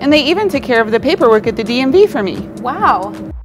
And they even took care of the paperwork at the DMV for me. Wow.